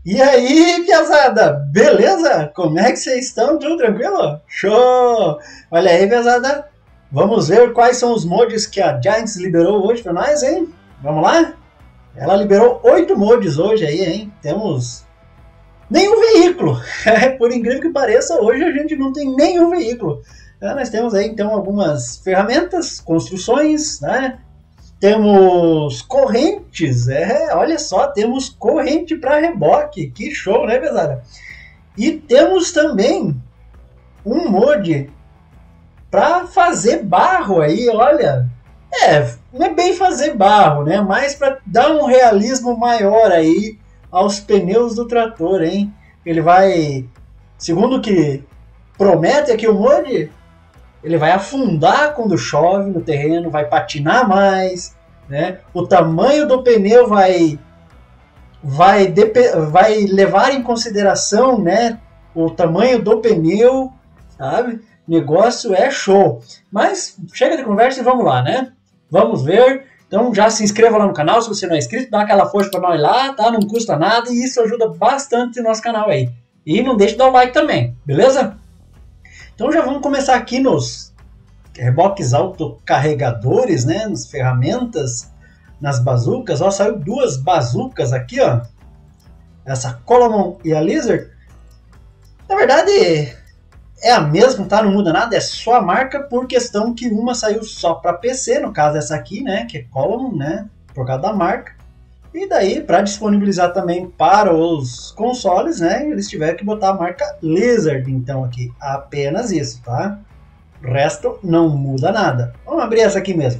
E aí, piazada, beleza? Como é que vocês estão? Tudo tranquilo? Show! Olha aí, piazada, vamos ver quais são os mods que a Giants liberou hoje para nós, hein? Vamos lá? Ela liberou 8 mods hoje aí, hein? Temos nenhum veículo. Por incrível que pareça, hoje a gente não tem nenhum veículo. Nós temos aí, então, algumas ferramentas, construções, né? Temos correntes, olha só, temos corrente para reboque, que show, né, pesada? E temos também um mod para fazer barro aí, olha. Não é bem fazer barro, né? Mas para dar um realismo maior aí aos pneus do trator, hein? Ele vai, segundo o que promete aqui o mod, ele vai afundar quando chove no terreno, vai patinar mais, né? O tamanho do pneu vai levar em consideração, né, o tamanho do pneu, sabe? Negócio é show. Mas chega de conversa e vamos lá, né? Vamos ver. Então já se inscreva lá no canal se você não é inscrito, dá aquela força para nós lá, tá? Não custa nada e isso ajuda bastante o nosso canal aí. E não deixe de dar o like também, beleza? Então já vamos começar aqui nos reboques autocarregadores, né? Nas ferramentas, nas bazucas. Ó, saiu 2 bazucas aqui, ó. Essa Colomon e a Lizard. Na verdade, é a mesma, tá? Não muda nada, é só a marca por questão que uma saiu só para PC, no caso essa aqui, né? Que é Colomon, né? Por causa da marca. E daí, para disponibilizar também para os consoles, né? Eles tiveram que botar a marca Lizard, então aqui. Apenas isso, tá? O resto não muda nada. Vamos abrir essa aqui mesmo.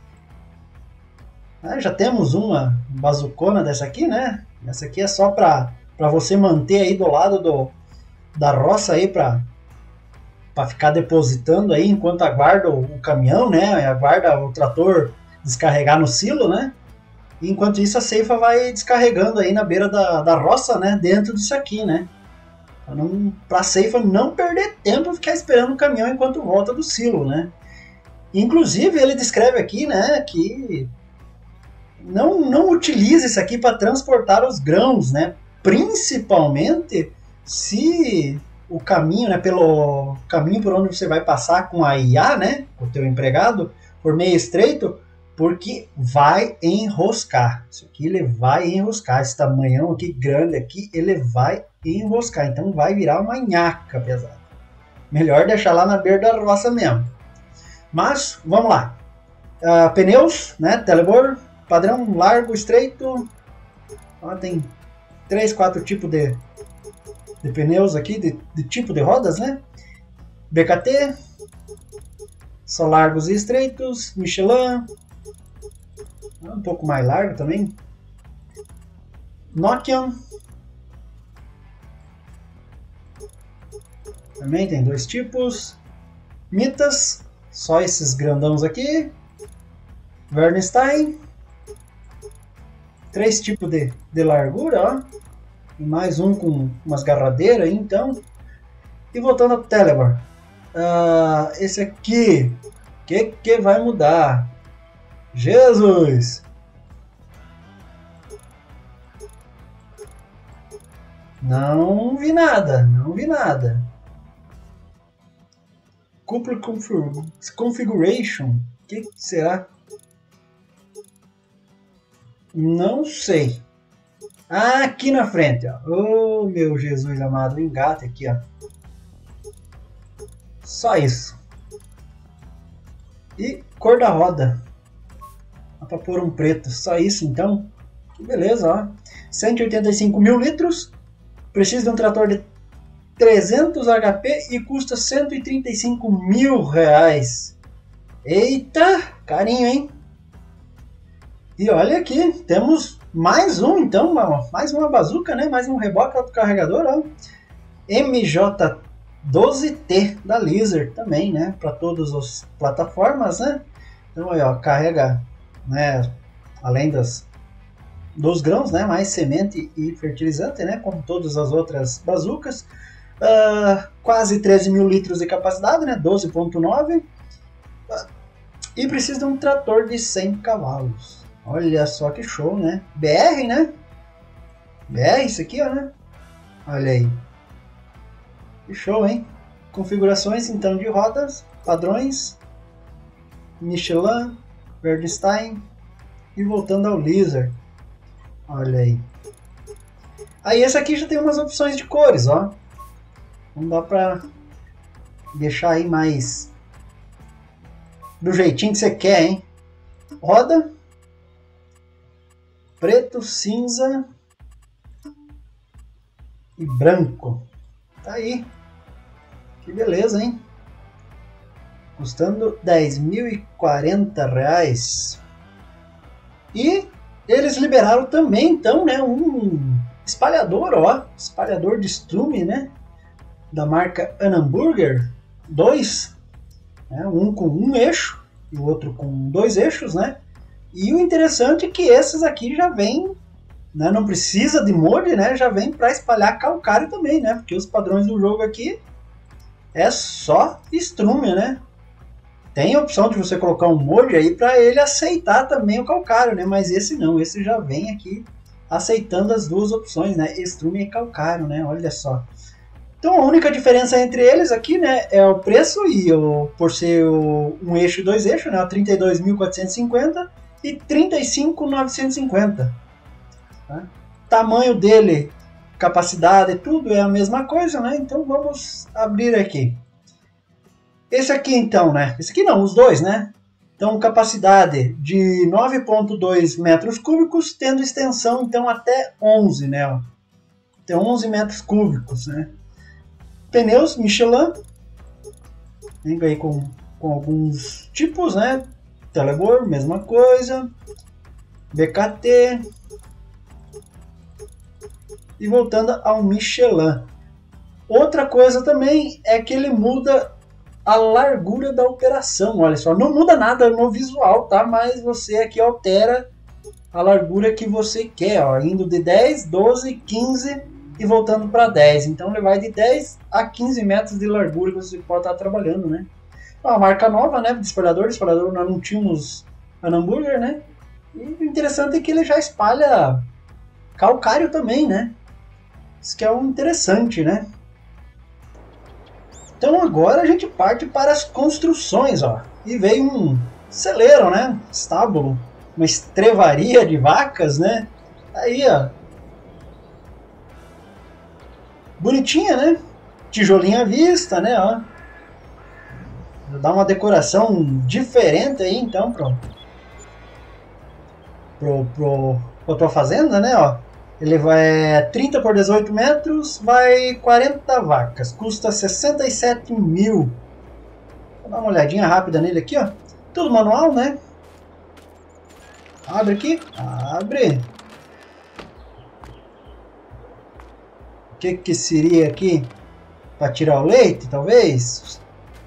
Já temos uma bazucona dessa aqui, né? Essa aqui é só para você manter aí do lado da roça aí para ficar depositando aí enquanto aguarda o caminhão, né? Aguarda o trator descarregar no silo, né? E enquanto isso a ceifa vai descarregando aí na beira da roça, né? Dentro disso aqui, né? Para a ceifa não perder tempo e ficar esperando o caminhão enquanto volta do silo, né? Inclusive ele descreve aqui, né? Que não utilize isso aqui para transportar os grãos, né? Principalmente se o caminho, né, pelo caminho por onde você vai passar com a IA, né, o teu empregado, for meio estreito, porque vai enroscar. Isso aqui ele vai enroscar. Esse tamanhão aqui grande aqui, ele vai enroscar. Então vai virar uma nhaca pesada. Melhor deixar lá na beira da roça mesmo. Mas vamos lá. Pneus, né, Telebor, padrão largo, estreito. Ó, tem 3, 4 tipos de pneus aqui, de tipo de rodas, né? BKT, só largos e estreitos, Michelin, um pouco mais largo também, Nokian, também tem 2 tipos, Mitas, só esses grandãos aqui, Vernstein, 3 tipos de largura, ó. E mais um com umas garradeiras aí, então. E voltando ao Telebor. Esse aqui. O que vai mudar? Jesus! Não vi nada. Não vi nada. Couple Configuration. O que será? Não sei. Aqui na frente, ó. Oh, meu Jesus amado, engate aqui, ó. Só isso. E cor da roda. Dá pra pôr um preto. Só isso, então. Que beleza, ó. 185 mil litros. Precisa de um trator de 300 HP e custa 135 mil reais. Eita, carinho, hein? E olha aqui, temos mais um, então, mais uma bazuca, né? Mais um reboque autocarregador, ó. MJ12T da Lizard também, né? Para todas as plataformas, né? Então aí, ó, carrega, né? Além dos grãos, né? Mais semente e fertilizante, né? Como todas as outras bazucas. Quase 13 mil litros de capacidade, né? 12,9. E precisa de um trator de 100 cavalos. Olha só que show, né? BR, né? É isso aqui, ó, né? Olha aí. Que show, hein? Configurações, então, de rodas, padrões, Michelin, Bernstein e voltando ao Lizard. Olha aí. Aí esse aqui já tem umas opções de cores, ó. Não dá pra deixar aí mais do jeitinho que você quer, hein? Roda, preto, cinza e branco. Tá aí. Que beleza, hein? Custando R$10.040. E eles liberaram também, então, né, um espalhador, ó. Espalhador de estrume, né? Da marca Anamburger 2. Né, um com um eixo e o outro com dois eixos, né? E o interessante é que esses aqui já vêm, né, não precisa de molde, né? Já vem para espalhar calcário também, né? Porque os padrões do jogo aqui é só estrume, né? Tem a opção de você colocar um molde aí para ele aceitar também o calcário, né? Mas esse não, esse já vem aqui aceitando as duas opções, né? Estrume e calcário, né? Olha só. Então a única diferença entre eles aqui, né, é o preço e por ser um eixo e dois eixos, né? 32.450 e 35.950. Tá? Tamanho dele, capacidade, tudo é a mesma coisa, né? Então vamos abrir aqui. Esse aqui então, né? Esse aqui não, os dois, né? Então capacidade de 9,2 metros cúbicos, tendo extensão então até 11, né? Tem 11 metros cúbicos, né? Pneus Michelin, vem aí com alguns tipos, né? Telebor, mesma coisa. BKT. E voltando ao Michelin. Outra coisa também é que ele muda a largura da operação, olha só, não muda nada no visual, tá? Mas você aqui altera a largura que você quer, ó, indo de 10, 12, 15 e voltando para 10. Então ele vai de 10 a 15 metros de largura que você pode estar trabalhando, né? Uma marca nova, né, de espalhador nós não tínhamos Anamburger, né? E o interessante é que ele já espalha calcário também, né? Isso que é um interessante, né? Então agora a gente parte para as construções, ó. E veio um celeiro, né? Estábulo, uma estrevaria de vacas, né? Aí, ó. Bonitinha, né? Tijolinho à vista, né? Ó. Dá uma decoração diferente aí, então, pra tua fazenda, né? Ó. Ele vai 30 por 18 metros, vai 40 vacas, custa 67 mil. Vou dar uma olhadinha rápida nele aqui, ó. Tudo manual, né? Abre aqui, abre. O que seria aqui? Para tirar o leite, talvez?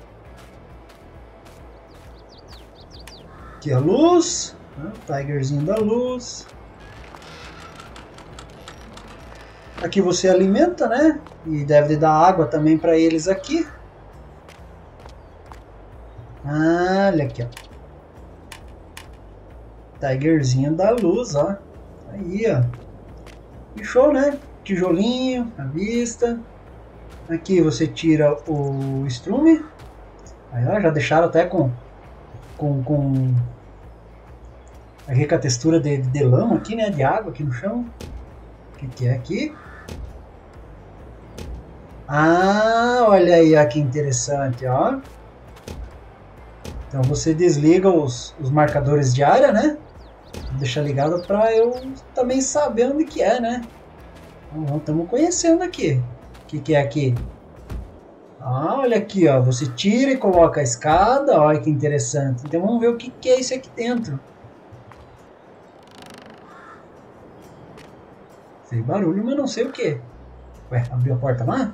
Aqui a luz, né? Tigerzinho da luz. Aqui você alimenta, né? E deve dar água também para eles aqui. Olha aqui, ó. Tigerzinho da luz, ó. Aí, ó. Que show, né? Tijolinho à vista. Aqui você tira o estrume. Aí, ó, já deixaram até com aqui com a textura de lama aqui, né? De água aqui no chão. O que é aqui? Ah, olha aí, ó, que interessante, ó. Então você desliga os marcadores de área, né? Vou deixar ligado para eu também saber onde que é, né? Então, estamos conhecendo aqui. O que é aqui? Ah, olha aqui, ó. Você tira e coloca a escada, olha que interessante. Então vamos ver o que é isso aqui dentro. Fez barulho, mas não sei o que. Ué, abriu a porta lá?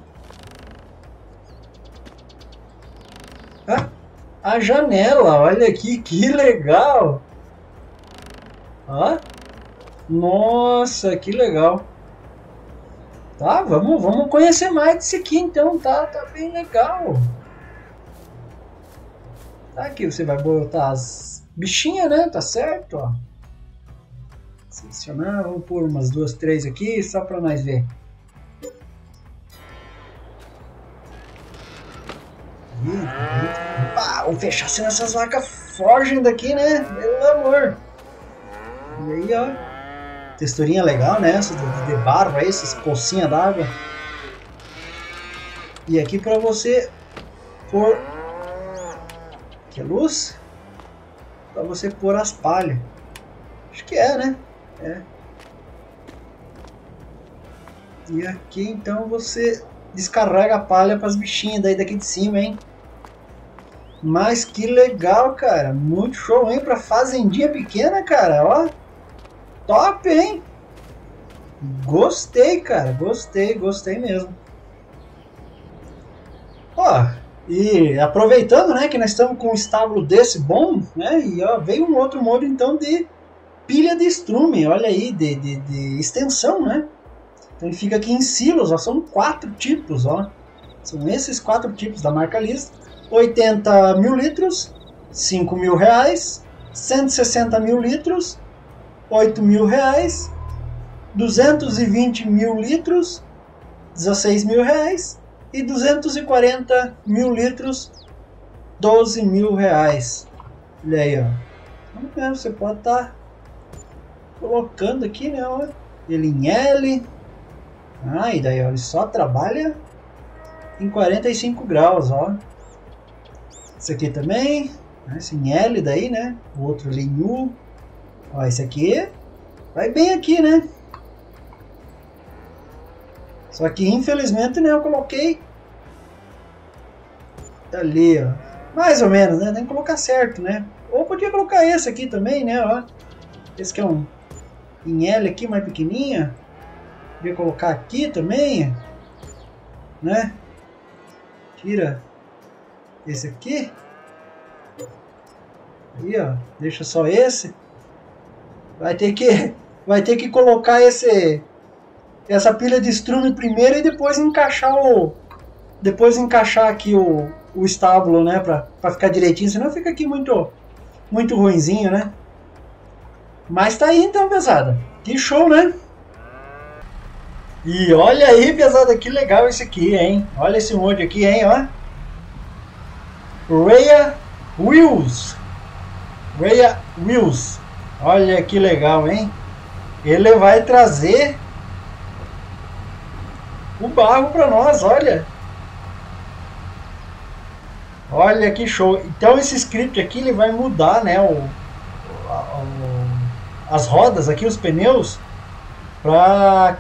Ah, a janela, olha aqui, que legal! Ó, nossa, que legal! Tá, vamos conhecer mais disso aqui então, tá bem legal. Tá, aqui você vai botar as bichinhas, né? Tá certo, ó. As Selecionar, vamos pôr umas 2, 3 aqui, só para nós ver. Vamos fechar assim nessas vacas forgem daqui, né? Pelo amor. E aí, ó. Texturinha legal, né? Essa de barro aí, essas pocinhas d'água. E aqui para você pôr... Aqui é luz. Para você pôr as palhas. Acho que é, né? É. E aqui então você descarrega a palha para as bichinhas daí daqui de cima, hein? Mas que legal, cara. Muito show, hein? Pra fazendinha pequena, cara. Ó. Top, hein? Gostei, cara. Gostei mesmo. Ó. E aproveitando, né, que nós estamos com um estábulo desse bom, né? E ó, veio um outro modo então de pilha de estrume. Olha aí, de extensão, né? Então ele fica aqui em silos, ó. São 4 tipos, ó. São esses 4 tipos da marca Lista. 80 mil litros, 5 mil reais, 160 mil litros, 8 mil reais, 220 mil litros, 16 mil reais e 240 mil litros, 12 mil reais. Olha aí, ó. Você pode estar colocando aqui, né? Ó, ele em L. Ah, e daí ó, ele só trabalha em 45 graus, ó. Esse aqui também, esse em L daí, né? O outro ali em U. Ó, esse aqui vai bem aqui, né? Só que infelizmente, né, eu coloquei ali, ó. Mais ou menos, né? Tem que colocar certo, né? Ou podia colocar esse aqui também, né? Ó. Esse que é um em L aqui, mais pequenininha. Podia colocar aqui também, né? Tira esse aqui. Aí, ó, deixa só esse. Vai ter que colocar essa pilha de estrume primeiro e depois encaixar aqui o estábulo, né, para ficar direitinho, senão fica aqui muito ruinzinho, né? Mas tá aí então, pesada. Que show, né? E olha aí, pesada, que legal esse aqui, hein? Olha esse mod aqui, hein, ó. Rhea Wheels. Olha que legal, hein? Ele vai trazer o barro para nós, olha. Olha que show. Então esse script aqui ele vai mudar, né, as rodas aqui, os pneus, para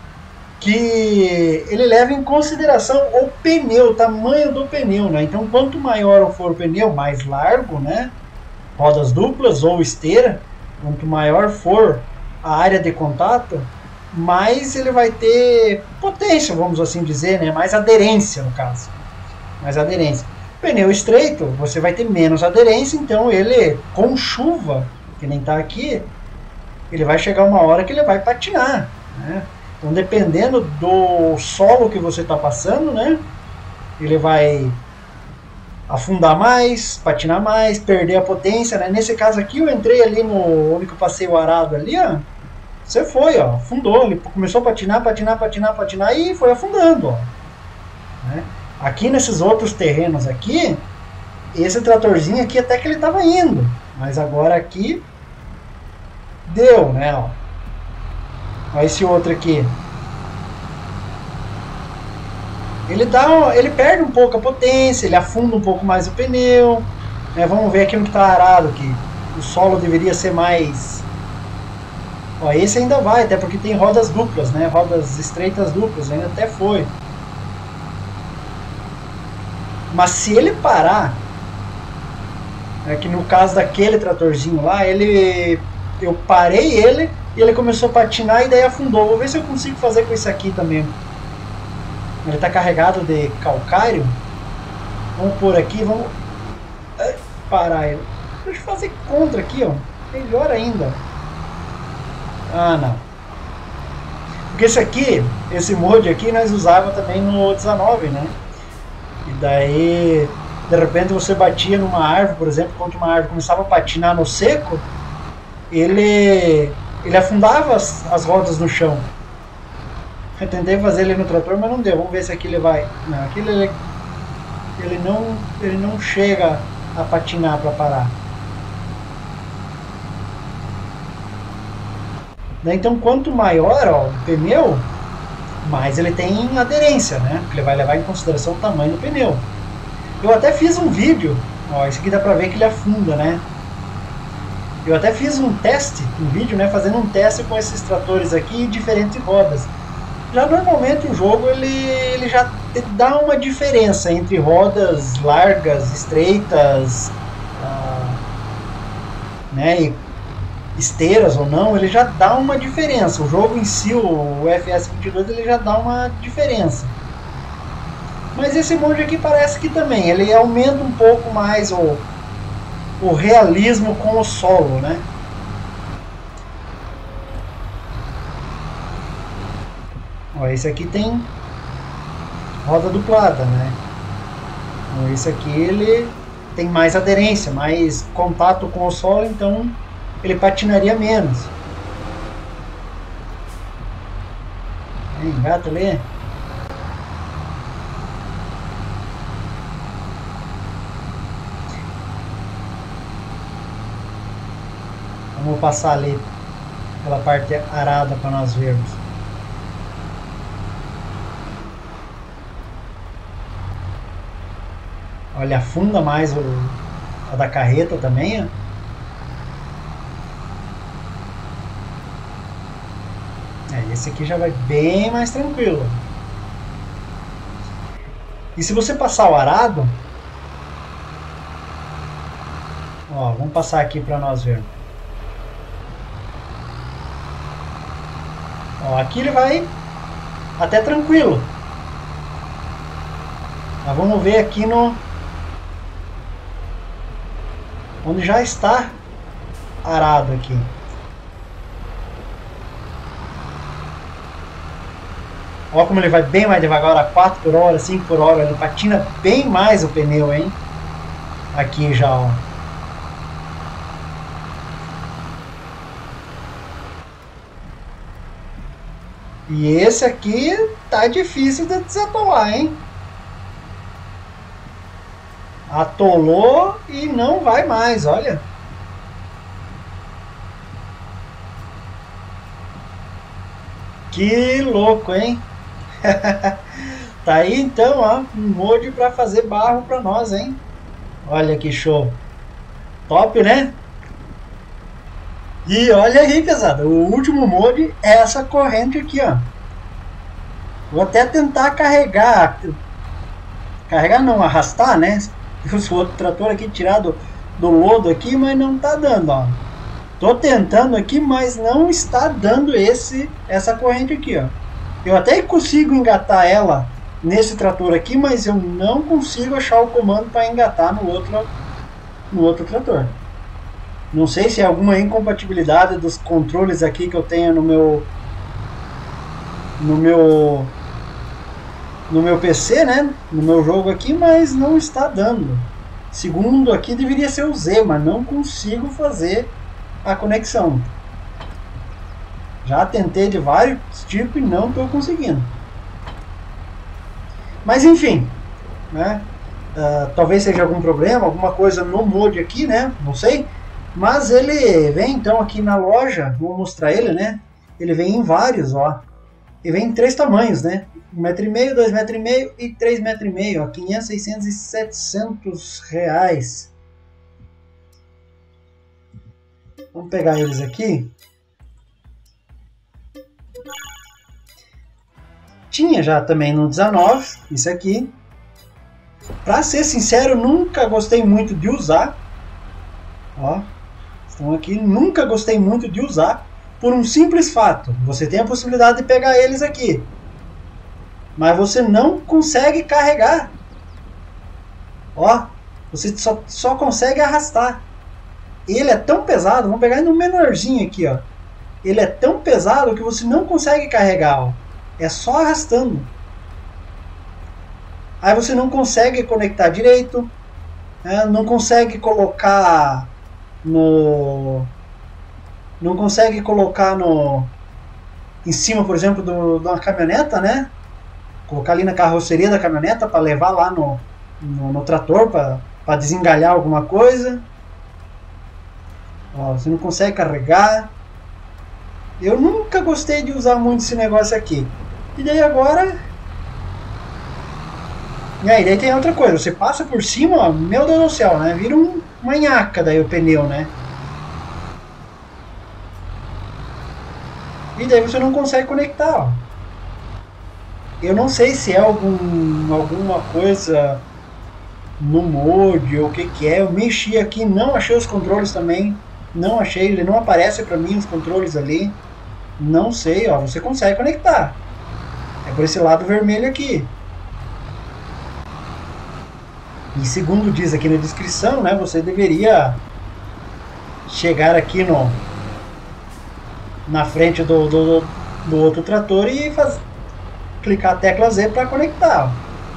que ele leve em consideração o pneu, o tamanho do pneu, né? Então quanto maior for o pneu, mais largo, né? Rodas duplas ou esteira, quanto maior for a área de contato, mais ele vai ter potência, vamos assim dizer, né? Mais aderência no caso. Mais aderência. Pneu estreito, você vai ter menos aderência, então ele, com chuva, que nem está aqui, ele vai chegar uma hora que ele vai patinar, né? Então, dependendo do solo que você está passando, né? Ele vai afundar mais, patinar mais, perder a potência, né? Nesse caso aqui, eu entrei ali no onde eu passei o arado ali, ó. Você foi, ó, afundou, ele começou a patinar e foi afundando, ó. Né? Aqui nesses outros terrenos aqui, esse tratorzinho aqui até que ele estava indo, mas agora aqui deu, né? Ó. Olha esse outro aqui. Ele perde um pouco a potência, ele afunda um pouco mais o pneu. Né? Vamos ver aqui no que está arado aqui. O solo deveria ser mais... Ó, esse ainda vai, até porque tem rodas duplas, né? Rodas estreitas duplas, ainda até foi. Mas se ele parar, é que no caso daquele tratorzinho lá, eu parei ele e ele começou a patinar e daí afundou. Vou ver se eu consigo fazer com esse aqui também. Ele está carregado de calcário. Vamos por aqui, vamos parar ele. Deixa eu fazer contra aqui, ó. Melhor ainda. Ah, não. Porque esse mod aqui nós usava também no 19, né? E daí, de repente você batia numa árvore, por exemplo, quando uma árvore começava a patinar no seco, ele ele afundava as rodas no chão. Eu tentei fazer ele no trator, mas não deu. Vamos ver se aqui ele vai. Não, aqui ele não chega a patinar para parar. Então, quanto maior ó, o pneu, mais ele tem aderência, né? Porque ele vai levar em consideração o tamanho do pneu. Eu até fiz um vídeo, ó, esse aqui dá pra ver que ele afunda, né? Eu até fiz um teste, um vídeo, né? Fazendo um teste com esses tratores aqui em diferentes rodas. Já normalmente o jogo ele já dá uma diferença entre rodas largas, estreitas, né? E esteiras ou não, ele já dá uma diferença. O jogo em si, o FS22, ele já dá uma diferença. Mas esse mod aqui parece que também, ele aumenta um pouco mais o realismo com o solo, né? Ó, esse aqui tem roda duplada, né? Então, esse aqui ele tem mais aderência, mais contato com o solo, então ele patinaria menos. Engata ali. Vamos passar ali pela parte arada para nós vermos. Olha, afunda mais a da carreta também, ó. Esse aqui já vai bem mais tranquilo. E se você passar o arado, ó, vamos passar aqui para nós vermos. Ó, aqui ele vai até tranquilo. Mas vamos ver aqui no onde já está arado aqui. Olha como ele vai bem mais devagar, a 4 por hora, 5 por hora, ele patina bem mais o pneu, hein? Aqui já, ó. E esse aqui tá difícil de desatolar, hein? Atolou e não vai mais, olha. Que louco, hein? Tá aí então, ó, um mod para fazer barro para nós, hein? Olha que show. Top, né? E olha aí, pesada, o último mod é essa corrente aqui, ó. Vou até tentar carregar não, arrastar, né? O outro trator aqui tirado do lodo aqui, mas não tá dando, ó. Tô tentando aqui, mas não está dando essa corrente aqui, ó. Eu até consigo engatar ela nesse trator aqui, mas eu não consigo achar o comando para engatar no outro trator. Não sei se é alguma incompatibilidade dos controles aqui que eu tenho no meu PC, né? No meu jogo aqui, mas não está dando. Segundo aqui deveria ser o Z, mas não consigo fazer a conexão. Já tentei de vários tipos e não estou conseguindo. Mas enfim, né? Talvez seja algum problema, alguma coisa no mod aqui, né? Não sei. Mas ele vem então aqui na loja, vou mostrar ele, né? Ele vem em vários, ó. Ele vem em 3 tamanhos, né? 1,5 m, 2,5 m e 3,5 m, ó. 500, 600 e 700 reais. Vamos pegar eles aqui. Tinha já também no 19, isso aqui. Pra ser sincero, nunca gostei muito de usar. Ó, estão aqui, nunca gostei muito de usar. Por um simples fato, você tem a possibilidade de pegar eles aqui. Mas você não consegue carregar. Ó, você só consegue arrastar. Ele é tão pesado, vamos pegar no menorzinho aqui, ó. Ele é tão pesado que você não consegue carregar, ó. É só arrastando. Aí você não consegue conectar direito, né? Não consegue colocar no não consegue colocar em cima, por exemplo, de uma caminhoneta, né? Colocar ali na carroceria da caminhoneta para levar lá no trator para desengalhar alguma coisa. Ó, você não consegue carregar. Eu nunca gostei de usar muito esse negócio aqui. E daí agora... E aí, daí tem outra coisa. Você passa por cima, ó, meu Deus do céu, né? Vira uma nhaca daí o pneu, né? E daí você não consegue conectar, ó. Eu não sei se é alguma coisa no mod ou o que é. Eu mexi aqui, não achei os controles também. Não achei, ele não aparece pra mim os controles ali. Não sei, ó, você consegue conectar. É por esse lado vermelho aqui. E segundo diz aqui na descrição, né, você deveria chegar aqui na frente do outro trator e clicar a tecla Z para conectar.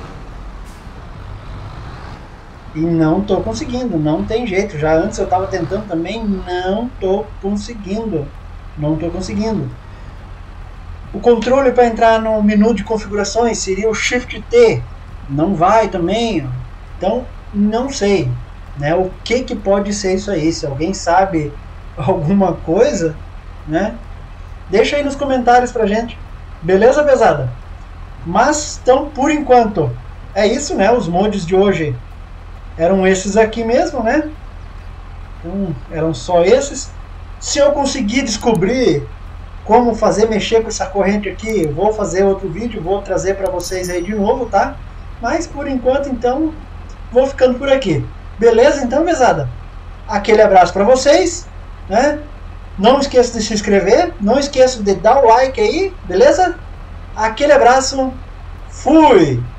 E não estou conseguindo, não tem jeito. Já antes eu estava tentando também, não estou conseguindo. Não estou conseguindo. O controle para entrar no menu de configurações seria o Shift T. Não vai também. Então, não sei, né? O que pode ser isso aí? Se alguém sabe alguma coisa, né? Deixa aí nos comentários pra gente. Beleza, pesada? Mas, então, por enquanto, é isso, né? Os mods de hoje eram esses aqui mesmo, né? Então, eram só esses. Se eu conseguir descobrir como mexer com essa corrente aqui, eu vou fazer outro vídeo, vou trazer para vocês aí de novo, tá? Mas, por enquanto, então, vou ficando por aqui. Beleza, então, pesada? Aquele abraço para vocês, né? Não esqueça de se inscrever, não esqueça de dar o like aí, beleza? Aquele abraço, fui!